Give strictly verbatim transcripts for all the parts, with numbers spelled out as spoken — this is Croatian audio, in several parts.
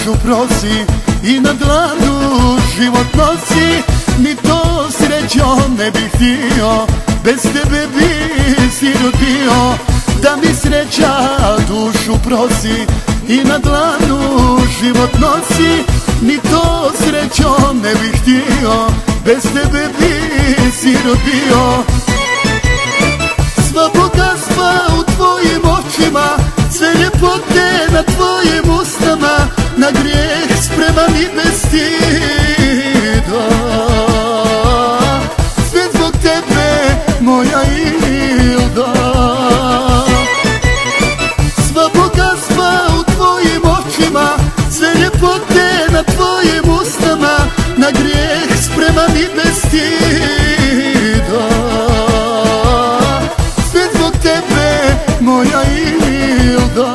dušu prosi i na dlanu život nosi. Ni to srećo ne bih htio, bez tebe bi sirot bio. Da mi sreća dušu prosi i na dlanu život nosi. Ni to srećo ne bih htio, bez tebe bi sirot bio. Sva bogatstva u tvojim očima, sve ljepote na tvojim ustima, na grijeh spreman i bez stida. Sve zbog tebe, moja Ilda. Sva bogatstva u tvojim očima, sve ljepote na tvojim ustima, na grijeh spreman i bez stida. Sve zbog tebe, moja Ilda.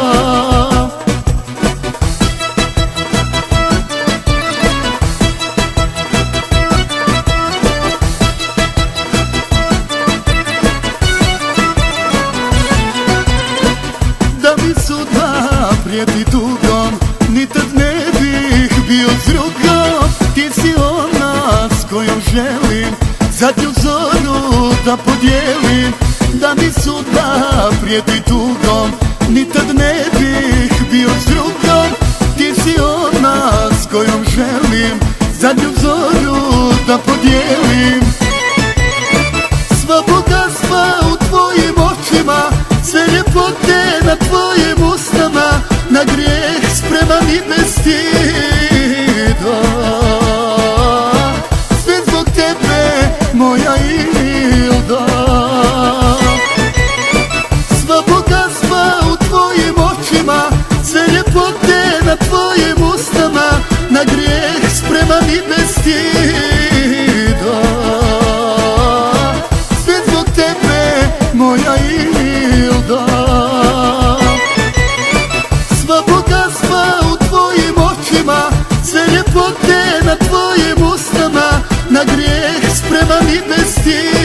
Da mi sudba prijeti tugom, ni tad ne bih bio s drugom. Ti si ona s kojom želim zadnju zoru da podijelim. Da mi sudba prijeti tugom, ni tad ne bih bio s drugom. Ti si ona s kojom želim zadnju zoru da podijelim. Sva bogatstva u tvojim očima, sve ljepote na tvojim ustima, na grijeh spreman i bez stida. Sve zbog tebe, moja Ilda. Sva bogatstva u tvojim očima, sve ljepote na tvojim ustima, na grijeh spreman i bez stida. Sve zbog tebe, moja Ilda. Sva bogatstva u tvojim očima, sve ljepote na tvojim ustima, na grijeh spreman i bez stida.